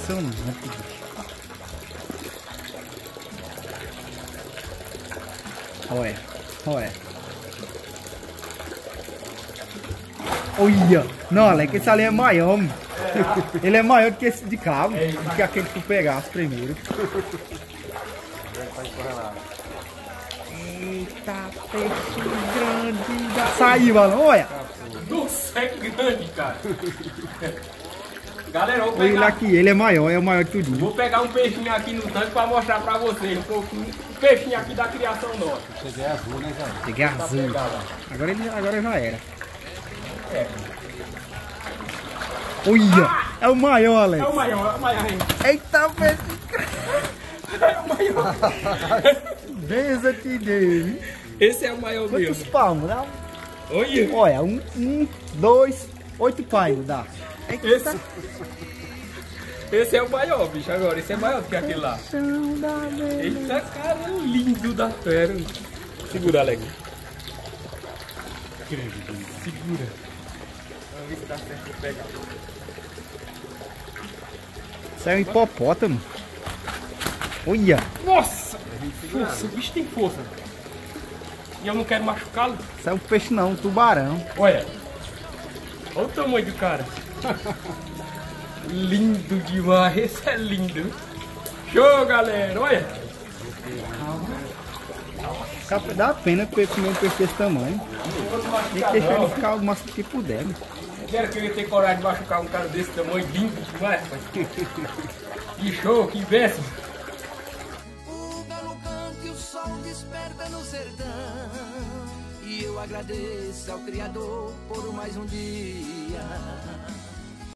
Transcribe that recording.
impressionante. Olha, olha. Olha! Não, Alex, esse ali é maior. Ele é maior do que esse de cabo, do que aquele que tu pegasse primeiro. Eita, peixe grande. Já saiu, Alan, olha. Nossa, é grande, cara. Galera, eu vou Olha ele pegar... aqui, ele é maior que tudinho. Vou pegar um peixinho aqui no tanque pra mostrar pra vocês um pouquinho. Um peixinho aqui da criação nossa. Cheguei azul, né, Zé? Peguei azul. Agora já era. É. Olha, é o maior, Alex. É o maior ainda. Eita, peixe. É o maior. Benza-te dele. Esse é o maior Quantos mesmo. palmos? Dá? Olha. Olha, 1, 2, 8 palmos dá. Eita. Esse é o maior, bicho, agora. Esse é maior do que aquele lá. Eita, cara, lindo da fera. Segura, Alex. Segura. Vamos ver se dá certo de pegar. Isso é um hipopótamo. Olha. Nossa! Força, o bicho tem força. E eu não quero machucá-lo. Isso é um peixe não, um tubarão. Olha. Olha o tamanho do cara. Lindo demais. Esse é lindo. Show, galera. Olha. Dá pena comer um peixe desse tamanho. Tem que deixar ele ficar o máximo que puder. Né? Quero que eu ia ter coragem de machucar um cara desse tamanho, lindo demais, pai. Que show, que bênção. O galo canta e o sol desperta no sertão. E eu agradeço ao Criador por mais um dia.